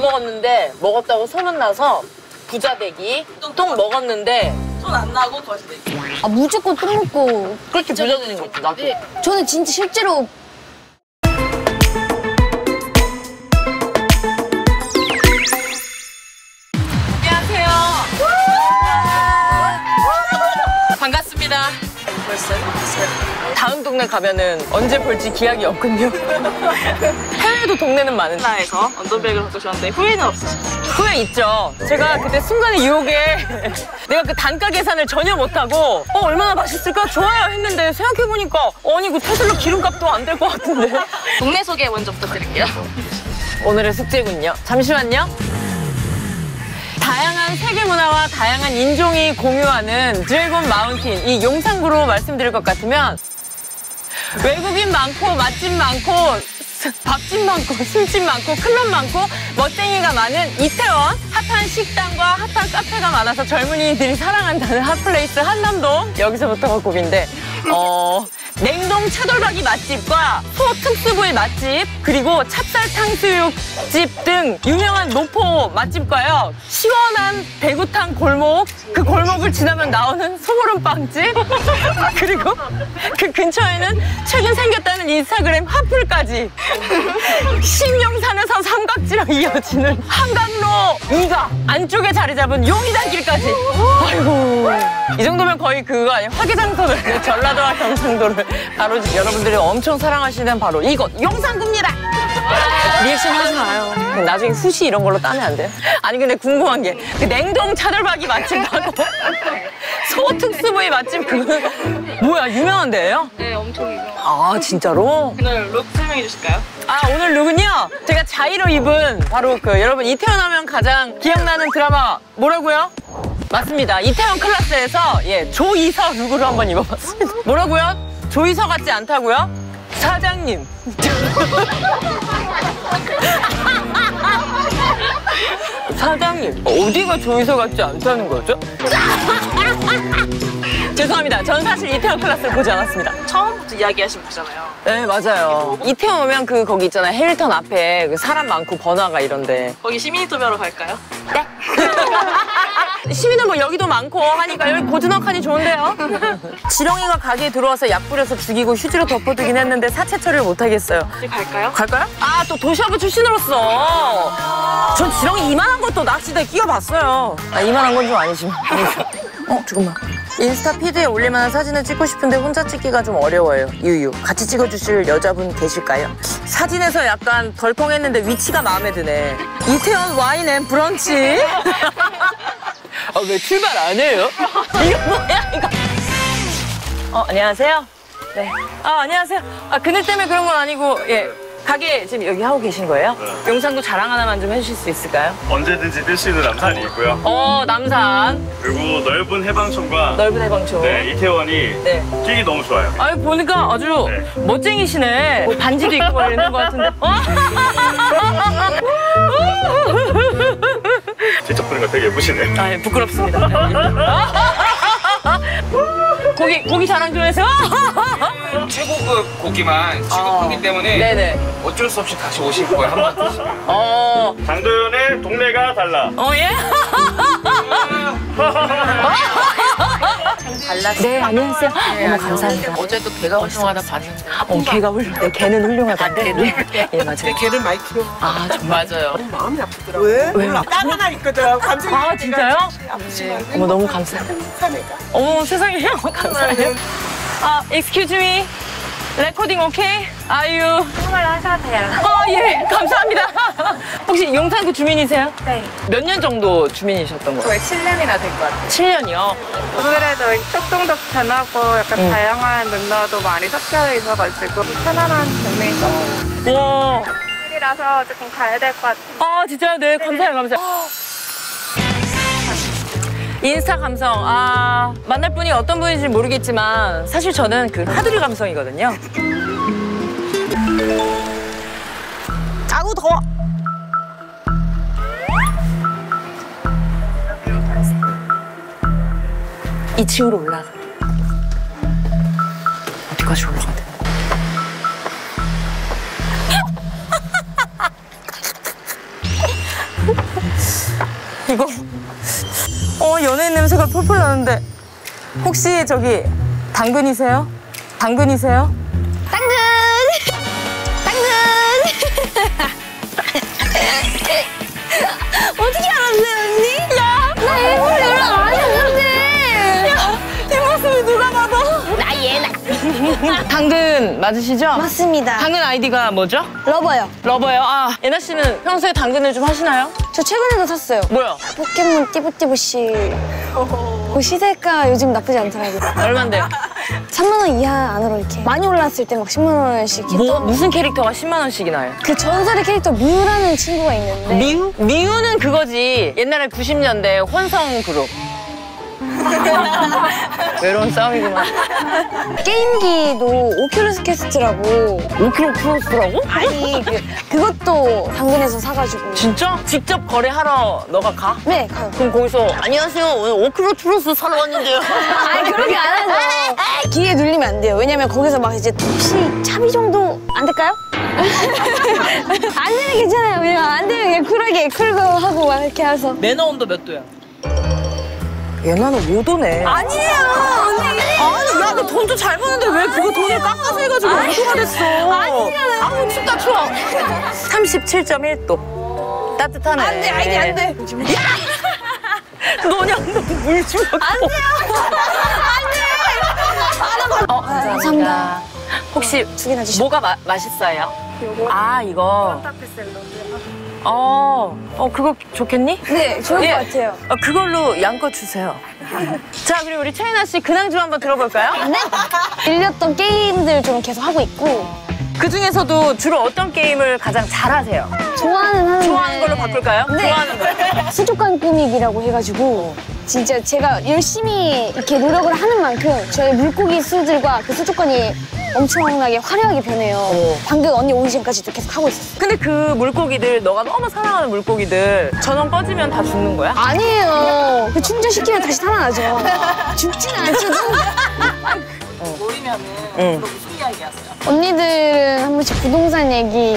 먹었는데 먹었다고 소문나서 부자되기. 똥 먹었는데 손 안 나고 거시되기. 아 무조건 똥 먹고. 그렇게 부자되는 거지. 나도. 저는 진짜 실제로 안녕하세요. 반갑습니다. 다음 동네 가면은 언제 볼지 기약이 없군요. 해외도 동네는 많은데. 하나에서 언더백을 바꾸셨는데 후회는 없으시죠? 후회 있죠. 제가 그때 순간의 유혹에 내가 그 단가 계산을 전혀 못하고 얼마나 맛있을까 좋아요 했는데 생각해보니까 아니 그 테슬라 기름값도 안 될 것 같은데. 동네 소개 먼저 부탁드릴게요. 오늘의 숙제군요. 잠시만요. 다양한 세계 문화와 다양한 인종이 공유하는 드래곤 마운틴, 이 용산구로 말씀드릴 것 같으면 외국인 많고 맛집 많고 밥집 많고 술집 많고 클럽 많고 멋쟁이가 많은 이태원, 핫한 식당과 핫한 카페가 많아서 젊은이들이 사랑한다는 핫플레이스 한남동, 여기서부터가 고비인데 냉동 차돌박이 맛집과 소 특수부위 맛집, 그리고 찹쌀 탕수육집 등 유명한 노포 맛집과요, 시원한 대구탕 골목, 그 골목을 지나면 나오는 소보름빵집, 그리고 그 근처에는 최근 생겼다는 인스타그램 핫플까지, 신용산에서 삼각지로 이어지는 한강로 2가 안쪽에 자리 잡은 용의단길까지. 아이고, 이 정도면 거의 그거 아니에요? 화개장터를, 전라도와 경상도를 바로 여러분들이 엄청 사랑하시는 바로 이곳 용산구입니다. 리액션 하지 마요. 나중에 후시 이런 걸로 따면 안 돼요? 아니 근데 궁금한 게 그 냉동 차돌박이 맛집하고 소 특수부위 맛집 그거는 뭐야, 유명한 데예요? 네, 엄청 유명해요. 아 진짜로? 오늘 룩 설명해 주실까요? 아 오늘 룩은요, 제가 자의로 입은 바로 그 여러분 이태원 하면 가장 기억나는 드라마 뭐라고요? 맞습니다. 이태원 클라스에서 조이서 룩으로 한번 입어봤습니다. 뭐라고요? 조이서 같지 않다고요? 사장님. 사장님, 어디가 조이서 같지 않다는 거죠? 죄송합니다. 전 사실 이태원 클라스를 보지 않았습니다. 처음부터 이야기하신 거잖아요. 네, 맞아요. 이태원 오면 그 거기 있잖아요. 힐튼 앞에 그 사람 많고 번화가 이런데. 거기 시민인터뷰하러 갈까요? 네. 시민은 뭐 여기도 많고 하니까 여기 고즈넉하니 좋은데요. 지렁이가 가게에 들어와서 약 뿌려서 죽이고 휴지로 덮어두긴 했는데 사체 처리를 못 하겠어요. 이제 갈까요? 갈까요? 아, 또 도시하부 출신으로서 전 지렁이 이만한 것도 낚시대에 끼워봤어요. 아, 이만한 건 좀 아니지만. 잠깐만. 인스타 피드에 올릴만한 사진을 찍고 싶은데 혼자 찍기가 좀 어려워요. 유유. 같이 찍어주실 여자분 계실까요? 사진에서 약간 덜컹했는데 위치가 마음에 드네. 이태원 와인 앤 브런치. 아, 왜 출발 안 해요? 이거 뭐야, 이거. 안녕하세요. 네. 안녕하세요. 그늘 때문에 그런 건 아니고, 가게 지금 여기 하고 계신 거예요? 네. 용산구 자랑 하나만 좀 해주실 수 있을까요? 언제든지 뛸 수 있는 남산이 있고요. 남산. 그리고 넓은 해방촌과 넓은 해방촌. 네, 이태원이 네. 뛰기 너무 좋아요. 아니, 보니까 아주 네. 멋쟁이시네. 뭐 반지도 입고 막 이러는 것 같은데. 직접 보니까 되게 예쁘시네. 아, 부끄럽습니다. 고기 자랑 좀 해서. 최고급 고기만 취급하기 때문에 네네. 어쩔 수 없이 다시 오실 거예요. 한 번 드시면. 장도연의 동네가 달라. 예? 네, 안녕하세요. 너무 감사합니다. 어제도 개가 훌륭하다 봤는데. 개가 훌륭해. 개는 훌륭하던데. 예, 맞아요. 개를 많이 키워. 아, 정말. 맞아요. 마음이 아프더라고. 왜? 몰라. 딸 하나 있거든. 감정이. 아, 진짜요? 아프지만. 어머, 너무 감사해요. 어머, 세상에. 감사해요. excuse me. 레코딩 오케이? 아유. 정말 하셔도 돼요. 예, 감사합니다. 혹시 용산구 주민이세요? 네. 몇 년 정도 주민이셨던 거예요? 거의 7년이나 될 것 같아요. 7년이요? 아무래도 협동도 편하고 약간 다양한 문화도 많이 섞여 있어가지고 편안한 동네이죠. 와. 이라서 조금 가야 될 것 같아요. 진짜요? 네, 감사해요, 감사해요. 인스타 감성. 만날 분이 어떤 분인지 모르겠지만 사실 저는 그 하두리 감성이거든요. 아우, 더워. 이 층으로 올라가. 어디까지 올라가야 돼? 이거 연예인 냄새가 폴폴 나는데 혹시 저기 당근이세요? 당근이세요? 당근! 당근! 어떻게 알았어요, 언니? 야! 나 일부러 연락 안 했는데! 야, 뒷모습이 누가 봐도 나 얘, 나. 당근 맞으시죠? 맞습니다. 당근 아이디가 뭐죠? 러버요. 러버요. 아, 예나 씨는 평소에 당근을 좀 하시나요? 저 최근에도 샀어요. 뭐요? 포켓몬 띠부띠부씨. 그 시세가 요즘 나쁘지 않더라고요. 얼만데요? 3만 원 이하 안으로 이렇게 많이 올랐을 때 막 10만 원씩 무슨 캐릭터가 10만 원씩이나 해요? 그 전설의 캐릭터 뮤라는 친구가 있는데 미우? 미우는 그거지. 옛날에 90년대 혼성 그룹. 외로운 싸움이구만. 게임기도 오큘러스 퀘스트라고 오큘러스라고? 아니 그것도 당근에서 사가지고 진짜? 직접 거래하러 너가 가? 네 가요. 그럼 거기서 안녕하세요. 오늘 오큘러스 사러 왔는데요. 아니 그렇게 안 하죠. 기에 눌리면 안 돼요. 왜냐면 거기서 막 이제 혹시 차비 정도 안 될까요? 안 되면 괜찮아요. 그냥 안 되면 그냥 쿨하게 쿨고 하고 막 이렇게 해서 매너 온도 몇 도야? 얘나는 5도네. 아니에요 언니. 아니, 야, 너 돈도 잘 버는데 왜 그거 돈을 깎아서 해가지고 5도가 됐어? 아니잖아요. 아우, 춥다, 추워. 37.1도. 따뜻하네. 안 돼, 아니 안 돼. 야! 너냐, 너물 주워. 안 돼요. 안 돼. 감사합니다. 혹시 두 개나 주시죠. 뭐가 맛있어요? 요거 아, 이거. 산타페 샐러드. 그거 좋겠니? 네 좋을 예. 것 같아요. 그걸로 양껏 주세요. 자, 그리고 우리 채인아 씨 근황 좀 한번 들어볼까요? 네. 밀렸던 게임들 좀 계속 하고 있고 그 중에서도 주로 어떤 게임을 가장 잘하세요? 좋아하는 하는데 좋아하는 걸로 바꿀까요? 네. 좋아하는 거. 수족관 꾸미기라고 해가지고 진짜 제가 열심히 이렇게 노력을 하는 만큼 저희 물고기 수들과 그 수족관이 엄청나게 화려하게 변해요. 방금 언니 오기 전까지도 계속 하고 있었어요. 근데 그 물고기들, 너가 너무 사랑하는 물고기들 전원 꺼지면 다 죽는 거야? 아니에요. 그 충전시키면 다시 살아나죠. 죽지는 않지도. 모이면은 응. 그렇게 신기하게 하세요. 언니들은 한 번씩 부동산 얘기.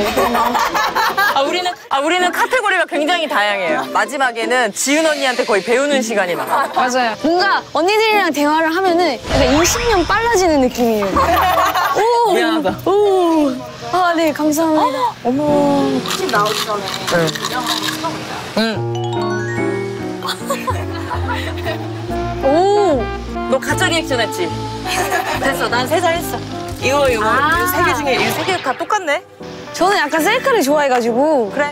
우리는 카테고리가 굉장히 다양해요. 마지막에는 지은 언니한테 거의 배우는 시간이 많아. 맞아요. 뭔가 언니들이랑 대화를 하면은 약간 20년 빨라지는 느낌이에요. 오. 미안하다. 오. 아, 네, 감사합니다. 어머. 집 나오기 전에 응. 찍어볼까요? 응. 오. 너 가짜 리액션 했지? 됐어, 난 세 살 했어. 이거 세 개 중에 이 세 개 다 똑같네? 저는 약간 셀카를 좋아해가지고. 그래.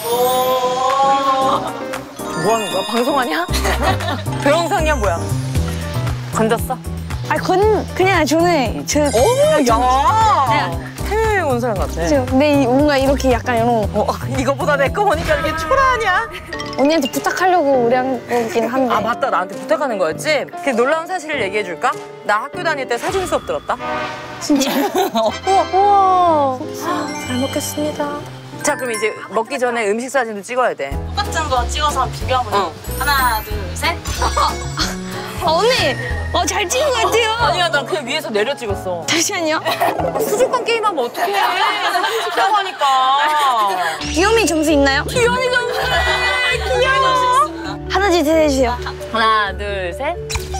뭐 하는 거야? 방송하냐? 병상이야 뭐야? 건졌어? 아, 그냥 저는 야! 해외여행 온 사람 같아. 근데 뭔가 이렇게 약간 이런 이거보다 내 거 보니까 이렇게 초라하냐? 언니한테 부탁하려고 우량 거긴 한데. 아, 맞다. 나한테 부탁하는 거였지? 그 놀라운 사실을 얘기해 줄까? 나 학교 다닐 때 사진 수업 들었다. 진짜. 우와. 잘 먹겠습니다. 자, 그럼 이제 먹기 전에 음식 사진도 찍어야 돼. 똑같은 거 찍어서 한번 비교하면 하나, 둘, 셋. 언니. 잘 찍은 것 같아요. 아니야, 나 그냥 위에서 내려 찍었어. 잠시만요. 수족관 게임하면 어떡해. 사진 찍자고 하니까. 귀요미 점수 있나요? 귀여움이 점수. 귀여워. 하나, 둘, 셋 해주세요. 하나, 둘, 셋.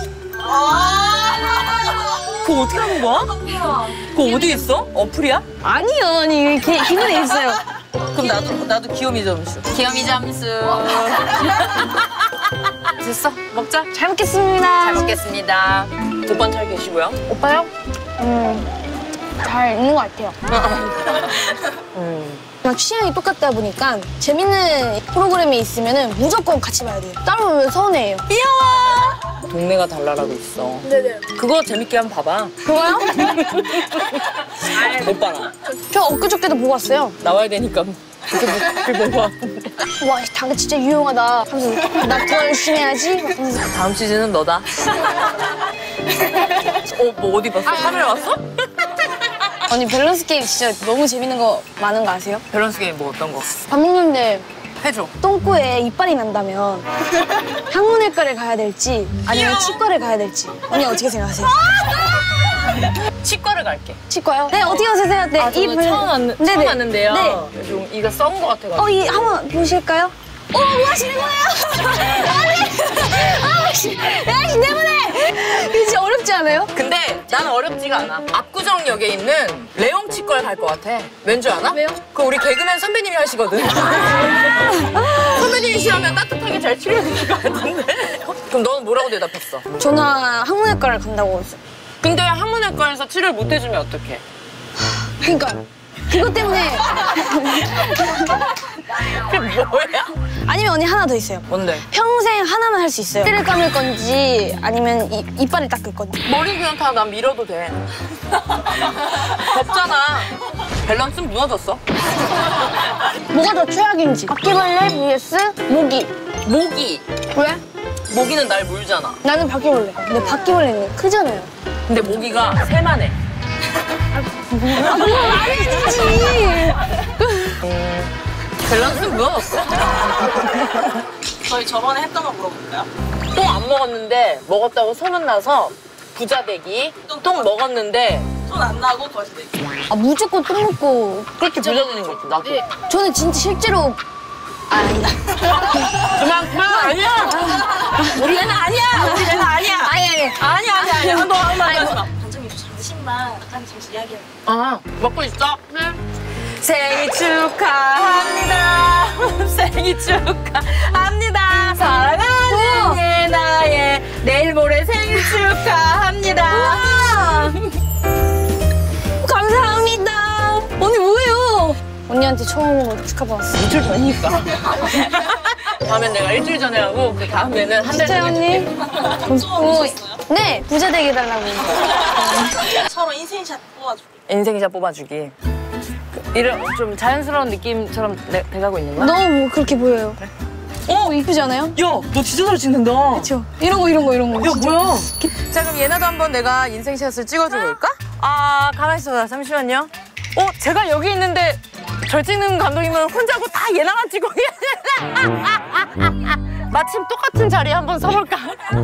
그거 어떻게 하는 거야? 그거 어디 있어? 어플이야? 아니요, 언니. 기분에 있어요. 그럼 나도 귀요미 점수. 귀요미 점수. 됐어, 먹자. 잘 먹겠습니다. 잘 먹겠습니다. 오빠는 잘 계시고요. 오빠요? 잘 있는 것 같아요. 그냥 취향이 똑같다 보니까 재밌는 프로그램이 있으면 무조건 같이 봐야 돼요. 따로 보면 서운해요. 귀여워. 동네가 달라라고 있어. 네네. 그거 재밌게 한번 봐봐. 그거요? 오빠랑 저 엊그저께도 보고 왔어요. 나와야 되니까 그렇게 보고 왔는데. 와, 당근 진짜 유용하다 하면서 나 더 열심히 해야지. 하면서 다음 시즌은 너다. 뭐 어디 봤어? 카메라 왔어? 언니 밸런스 게임 진짜 너무 재밌는 거 많은 거 아세요? 밸런스 게임 뭐 어떤 거? 밥 먹는데 해줘. 똥꼬에 이빨이 난다면 항문외과를 가야 될지 아니면 치과를 가야 될지 언니 어떻게 생각하세요? 치과를 갈게. 치과요? 네, 어떻게 하세요? 네, 저는 처음 네네. 왔는데요. 네. 좀 이가 썩은 것 같아가지고. 이 한번 보실까요? 뭐 하시는 거예요? 아니, 야, 내보내! 이거 진짜 어렵지 않아요? 근데 난 어렵지가 않아. 압구정역에 있는 레옹 치과를 갈 것 같아. 왠 줄 아나? 왜요? 그 우리 개그맨 선배님이 하시거든. 선배님이시라면 따뜻하게 잘 치료해주실 것 같은데. 그럼 너는 뭐라고 대답했어? 저는 항문외과를 간다고 했어요. 근데 항문외과에서 치료를 못 해주면 어떡해? 그러니까 그것 때문에 그게 뭐야? 아니면 언니 하나 더 있어요. 뭔데? 평생 하나만 할 수 있어요. 코를 감을 건지 아니면 이빨을 닦을 건지. 머리 그냥 다 난 밀어도 돼. 덥잖아. 밸런스 무너졌어. 뭐가 더 최악인지. 바퀴벌레 vs 모기. 모기. 왜? 모기는 날 물잖아. 나는 바퀴벌레. 근데 바퀴벌레는 크잖아요. 근데 모기가 새만해. 아니지. 밸런스 무너졌어. 저희 저번에 했던 거 물어볼까요? 똥 안 먹었는데 먹었다고 소문나서 부자 되기. 똥 먹었는데 손 안 나고 거시되기. 아 무조건 똥 먹고. 그렇게 부자 되는 거지. 나도. 저는 진짜 실제로 아니다. 그만 아니야. 우리 애는 아니야. 우리 애는 아니야. 아니야. 너 아무 말 하지 마. 반정이 잠시만 약간 잠시 이야기해. 아, 먹고 있어? 네. 생일 축하합니다. 생일 축하합니다. 사랑하는 예나의 내일 모레 생일 축하합니다. 감사합니다. 언니 뭐예요? 언니한테 처음으로 축하받았어. 이틀 전이니까. 다음엔 내가 일주일 전에 하고 그 다음에는 한 달 진짜요, 전에 언니? 해줄게. 소원 있었어요? 네, 부자 되게 해달라고. 서로 인생샷 뽑아주기. 인생샷 뽑아주기. 이런 좀 자연스러운 느낌처럼 돼가고 있는 거야? 너무 뭐 그렇게 보여요. 어? 이쁘지 않아요? 야, 너 진짜 잘 찍는다. 그렇죠. 이런 거. 야, 뭐야? 자, 그럼 얘나도 한번 내가 인생샷을 찍어줘 볼까? 아, 가만히 있어봐. 잠시만요. 제가 여기 있는데 절 찍는 감독님은 혼자고 다 얘나만 찍고 마침 똑같은 자리에 한번 서볼까?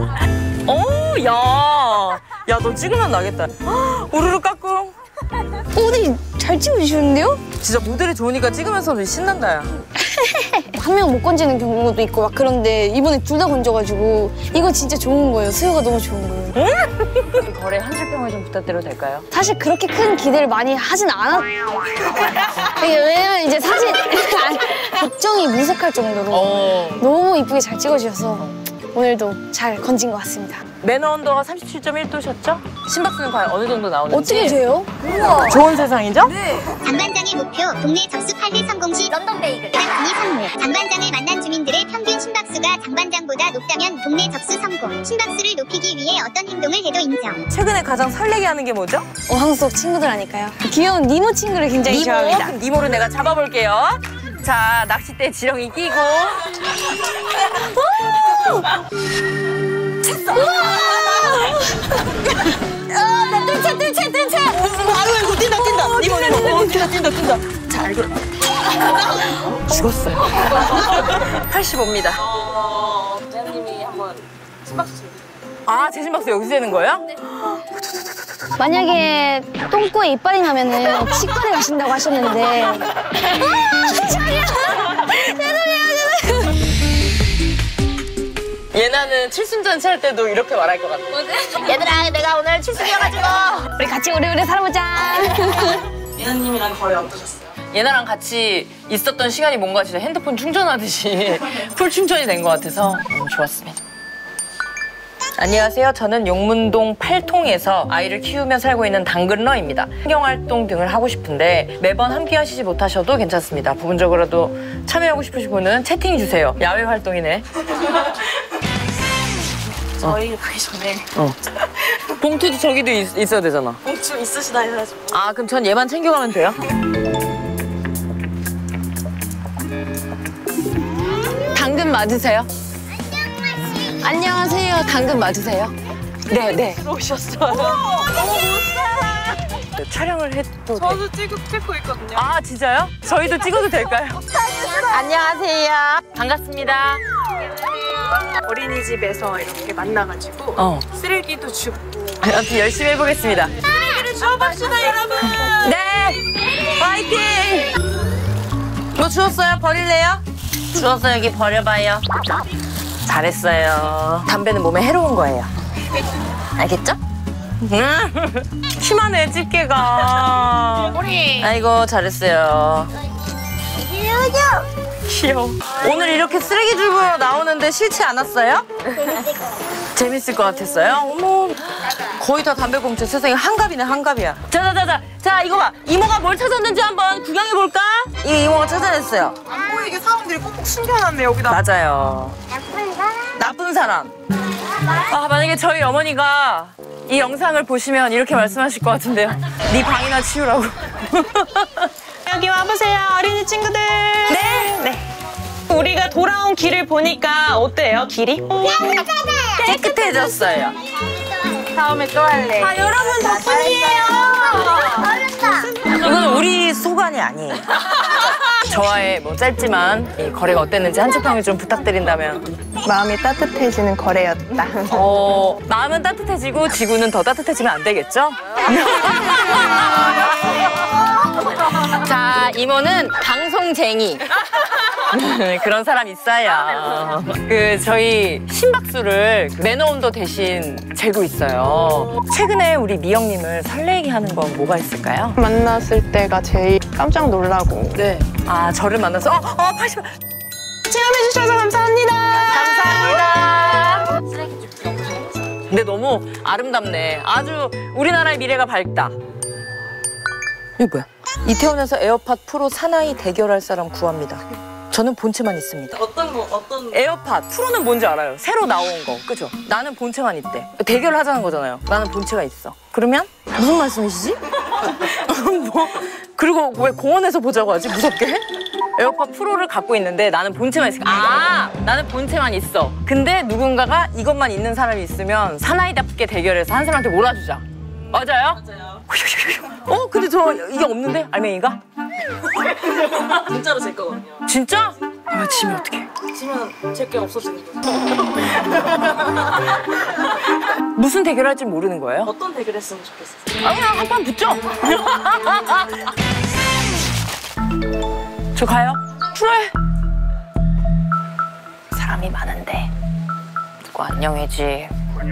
야, 너 찍으면 나겠다. 우르르 깎고. 언니 잘 찍어주시는데요? 진짜 모델이 좋으니까 찍으면서도 신난다, 야. 한 명 못 건지는 경우도 있고 막 그런데 이번에 둘 다 건져가지고 이거 진짜 좋은 거예요. 수요가 너무 좋은 거예요. 거래 한 줄평을 좀 부탁드려도 될까요? 사실 그렇게 큰 기대를 많이 하진 않았어요. 왜냐면 이제 사진 걱정이 무색할 정도로 너무 이쁘게 잘 찍어주셔서 오늘도 잘 건진 것 같습니다. 매너 언더가 37.1도셨죠? 심박수는 과연 어느 정도 나오는지. 어떻게 돼요? 좋은 세상이죠? 장반장의 목표 동네 접수 8회 성공 시 런던 베이글 이 선물 장반장을 만난 주민들의 평균 심박수가 장반장보다 높다면 동네 접수 성공 심박수를 높이기 위해 어떤 행동을 해도 인정 최근에 가장 설레게 하는 게 뭐죠? 어항 속 친구들 아닐까요? 귀여운 니모 친구를 굉장히 좋아합니다. 그럼 니모를 내가 잡아볼게요. 자, 낚싯대 지렁이 끼고. 나 뜰채! 아이고, 뛴다. 니모. 뛴다. 자, 이거. 죽었어요. 85입니다. 부장님이 한번 심박수 재주세요. 아, 제 심박수 여기서 되는 거예요? 만약에 똥꼬에 이빨이 나면은 치과를 가신다고 하셨는데 자기야! 죄송해요. 얘나는 칠순잔치 할 때도 이렇게 말할 것 같아. 얘들아, 내가 오늘 칠순이어가지고 우리 같이 오래오래 살아보자. 예나님이랑 거래 어떠셨어요? 얘나랑 같이 있었던 시간이 뭔가 진짜 핸드폰 충전하듯이 풀 충전이 된 것 같아서 좋았습니다. 안녕하세요. 저는 용문동 8통에서 아이를 키우며 살고 있는 당근러입니다. 환경활동 등을 하고 싶은데 매번 함께 하시지 못하셔도 괜찮습니다. 부분적으로도 참여하고 싶으신 분은 채팅해주세요. 야외 활동이네. 저희 가기 전에 봉투도 저기도 있어야 되잖아. 봉투 있으시다 해가지고. 아, 그럼 전 얘만 챙겨가면 돼요? 당근 맞으세요? 안녕하세요. 당근 맞으세요? 네. 들어오셨어요. 촬영을 해도 저도 찍고 있거든요. 아, 진짜요? 저희도 찍어도 될까요? 안녕하세요. 반갑습니다. 어린이집에서 이렇게 만나가지고 쓰레기도 줍고 아무튼 열심히 해보겠습니다. 쓰레기를 주워봅시다, 여러분. 네! 파이팅! 뭐 주웠어요? 버릴래요? 주워서 여기 버려봐요. 잘했어요. 담배는 몸에 해로운 거예요. 알겠죠? 키만해 집게가. 아이고 잘했어요. 귀여워. 오늘 이렇게 쓰레기 줍으러 나오는데 싫지 않았어요? 재밌을 것 같았어요? 어머, 거의 다 담배꽁초. 세상에 한갑이네, 한갑이야. 자, 이거 봐. 이모가 뭘 찾았는지 한번 구경해볼까? 이 이모가 찾아냈어요. 안 보이게 사람들이 꼭꼭 숨겨놨네 여기다. 맞아요. 나쁜 사람. 아, 만약에 저희 어머니가 이 영상을 보시면 이렇게 말씀하실 것 같은데요. 네 방이나 치우라고. 여기 와보세요, 어린이 친구들. 네. 우리가 돌아온 길을 보니까 어때요, 길이? 깨끗해졌어요. 다음에 또 할래. 아, 여러분 덕분이에요. 이건 우리 소관이 아니에요. 저와의 뭐 짧지만 이 거래가 어땠는지 한줄평을 좀 부탁드린다면. 마음이 따뜻해지는 거래였다. 마음은 따뜻해지고 지구는 더 따뜻해지면 안 되겠죠? 자, 이모는 방송쟁이. 그런 사람 있어요. 저희 심박수를 매너온도 대신 재고 있어요. 최근에 우리 미영님을 설레게 하는 건 뭐가 있을까요? 만났을 때가 제일 깜짝 놀라고. 네. 아, 저를 만나서 80. 체험해주셔서 감사합니다. 감사합니다. 근데 너무 아름답네. 아주 우리나라의 미래가 밝다. 이거 뭐야? 이태원에서 에어팟 프로 사나이 대결할 사람 구합니다. 저는 본체만 있습니다. 어떤 에어팟 프로는 뭔지 알아요. 새로 나온 거, 그죠? 나는 본체만 있대. 대결을 하자는 거잖아요. 나는 본체가 있어. 그러면 무슨 말씀이시지? 뭐 그리고 왜 공원에서 보자고 하지? 무섭게? 에어팟 프로를 갖고 있는데 나는 본체만 있으니까 나는 본체만 있어. 근데 누군가가 이것만 있는 사람이 있으면 사나이답게 대결해서 한 사람한테 몰아주자. 맞아요? 맞아요. 근데 저 이게 없는데? 알맹이가? 진짜로 제 거거든요. 진짜? 지면 어떡해? 지면 제게 없어지는 거죠. 무슨 대결할지 모르는 거예요? 어떤 대결 했으면 좋겠어요? 그냥 한 판 붙죠? 저 가요? 그래. 사람이 많은데 누구 안녕해지.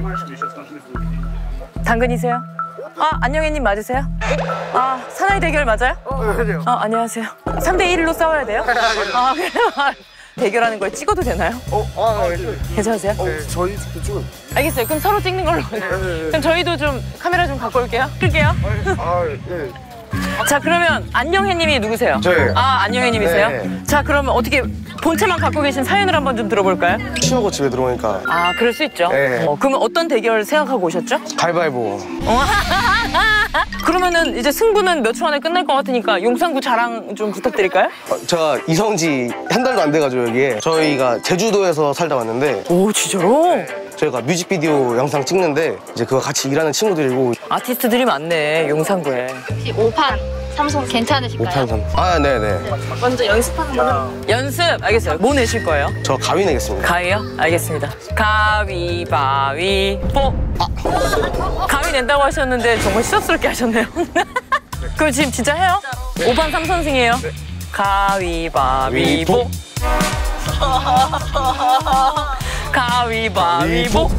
당근이세요? 안녕해님 맞으세요? 사나이 대결 맞아요? 맞아요. 안녕하세요. 3대1로 싸워야 돼요? 그래요? 대결하는 걸 찍어도 되나요? 괜찮으세요? 저희 그쪽은. 알겠어요. 그럼 서로 찍는 걸로. 그럼 저희도 좀 카메라 좀 갖고 올게요. 끌게요. 네. 자, 그러면 안녕해님이 누구세요? 저예요. 안녕해님이세요? 네. 자, 그러면 어떻게 본체만 갖고 계신 사연을 한번 좀 들어볼까요? 치우고 집에 들어오니까 그럴 수 있죠. 네. 그러면 어떤 대결 생각하고 오셨죠? 가위바위보. 그러면은 이제 승부는 몇 초 안에 끝날 것 같으니까 용산구 자랑 좀 부탁드릴까요? 제가 이사 온 지 한 달도 안 돼가지고 여기에 저희가 제주도에서 살다 왔는데 오, 진짜로? 저희가 뮤직비디오 영상 찍는데 이제 그거 같이 일하는 친구들이고 아티스트들이 많네, 용산구에. 혹시 5판 삼성 괜찮으실까요? 5탄. 네네. 먼저 연습하는 거요. 연습, 알겠어요. 뭐 내실 거예요? 저 가위 내겠습니다. 가위요? 알겠습니다. 가위바위보. 가위 낸다고 하셨는데 정말 시덥스럽게 하셨네요. 그럼 지금 진짜 해요? 5판 3선승이에요. 가위바위보. 가위바위보.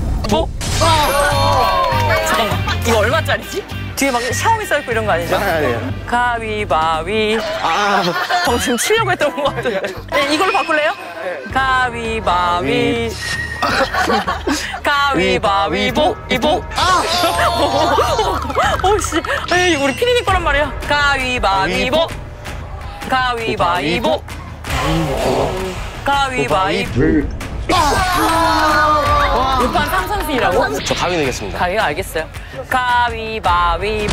잠깐만, 이거 얼마짜리지? 뒤에 막 샤오미 써있고 이런 거 아니죠? 아니에요. 가위바위. 지금 치려고 했던 것 같은데. 네, 이걸로 바꿀래요? 가위바위. 가위바위보. 이보. 오씨. 에이, 우리 피디님 거란 말이야. 가위바위보. 가위바위보. 가위바위보. 6판 3선승이라고? 저 가위 내겠습니다. 가위가 알겠어요. 가위바위보.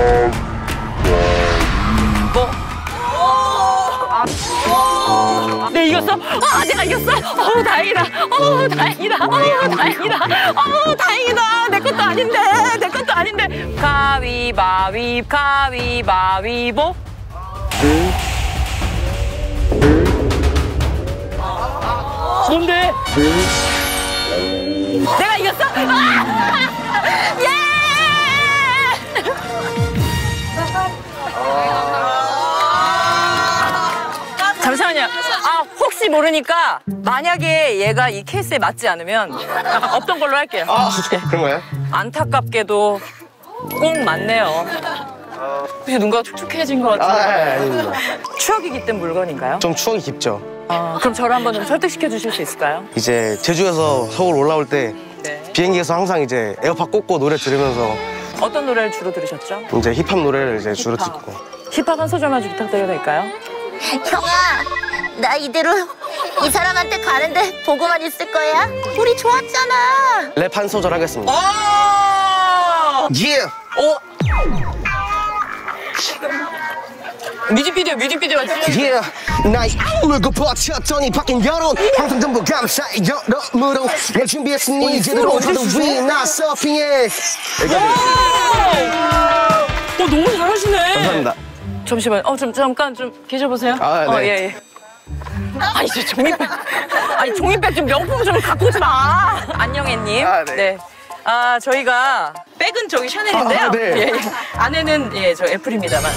네, 이겼어? 내가 이겼어? 다행이다. 다행이다. 다행이다. 내 것도 아닌데. 가위바위보. 뭔데? 내가 이겼어? 예! 잠시만요. 혹시 혹시 모르니까 만약에 얘가 이 케이스에 맞지 않으면 없던 걸로 할게요. 아, 그런가요? 안타깝게도 꼭 맞네요. 혹시 눈가 촉촉해진 것 같은데. 아닙니다. 추억이 깃든 물건인가요? 좀 추억이 깊죠. 그럼 저를 한번 좀 설득시켜 주실 수 있을까요? 이제 제주에서 서울 올라올 때 네. 비행기에서 항상 이제 에어팟 꽂고 노래 들으면서 어떤 노래를 주로 들으셨죠? 이제 힙합 노래를 이제 주로 듣고. 힙합 한 소절만 좀 부탁드려도 될까요? 형아, 나 이대로 이 사람한테 가는데 보고만 있을 거야? 우리 좋았잖아. 랩 한 소절 하겠습니다. Yeah! 뮤직비디오가 Yeah! 나의 물고 버텼더니 바뀐 여론 항상 전부 감사해 여러모로 내 준비했으니 이제로 하루 위나 서핑해. 너무 잘하시네. 감사합니다. 잠시만, 잠깐 좀 계셔보세요. 아, 네. 예. 아니, 저 종이백. 아니, 종이백 좀 명품 좀 갖고 오지 마. 안녕애님. 아, 네. 아, 저희가 백은 저기 샤넬인데요. 아, 네. 예. 안에는 저 애플입니다만.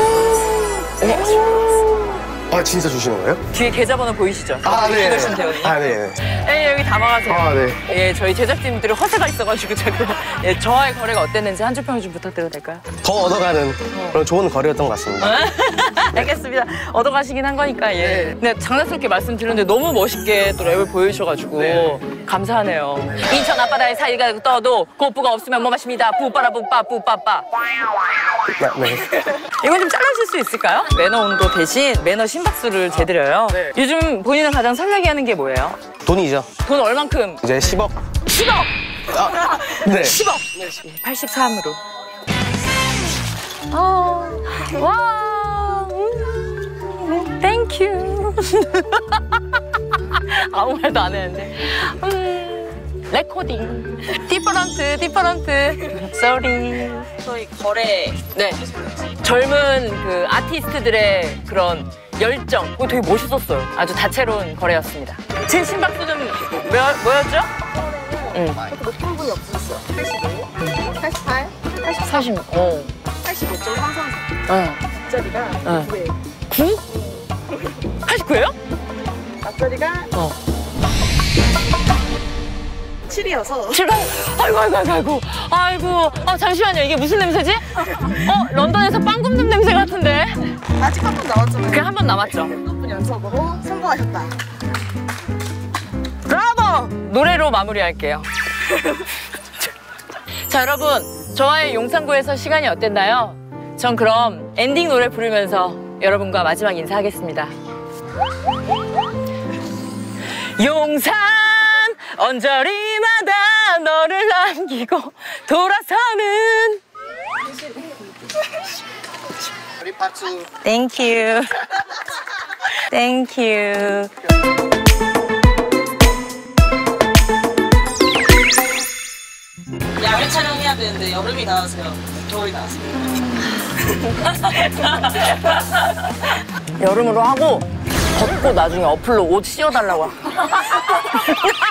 아, 진짜 주시는 거예요? 뒤에 계좌번호 보이시죠? 아, 네. 기도신 대원님. 아, 네. 예, 여기 담아가세요. 아, 네. 예, 저희 제작진들이 허세가 있어가지고 자꾸 저와의 거래가 어땠는지 한 줄 평을 좀 부탁드려도 될까요? 더 얻어가는 그런 좋은 거래였던 것 같습니다. 알겠습니다. 얻어가시긴 한 거니까, 예. 근데 장난스럽게 말씀드렸는데 너무 멋있게 또 랩을 보여주셔가지고 감사하네요. 인천 앞바다에 사이가 떠도 고프가 없으면 뭐 마십니다. 뿌빠라 뿌빠 뿌빠빠. 네. 이건 좀 잘라주실 수 있을까요? 매너 온도 대신 매너 심박수를 재드려요. 요즘 본인을 가장 설레게 하는 게 뭐예요? 돈이죠. 돈 얼만큼? 이제 10억. 10억! 아, 네. 10억! 83으로. 와. 땡큐. 아무 말도 안 했는데. 레코딩. 디퍼런트. 쏘리. 저희 거래 네. 젊은 그 아티스트들의 그런 열정. 그거 되게 멋있었어요. 아주 다채로운 거래였습니다. 제 심박수는 뭐였죠? 높은 분이 없었어요. 85, 88, 40. 85점 항상 어. 앞자리가 9예요. 9? 89예요? 앞자리가 어. 7이어서 7번. 아이고. 잠시만요. 이게 무슨 냄새지? 런던에서 빵 굽는 냄새 같은데. 아직 한 번 나왔잖아요. 그게 한 번 남았죠. 6분 연속으로 성공하셨다. 브라보! 노래로 마무리할게요. 자, 여러분. 저와의 용산구에서 시간이 어땠나요? 전 그럼 엔딩 노래 부르면서 여러분과 마지막 인사하겠습니다. 용산 언저리마다 너를 남기고 돌아서는 우리 박수. 땡큐. 야외 촬영해야 되는데 여름이 나와서요. 겨울이 나왔어요. 여름으로 하고 벗고 나중에 어플로 옷 씌워달라고.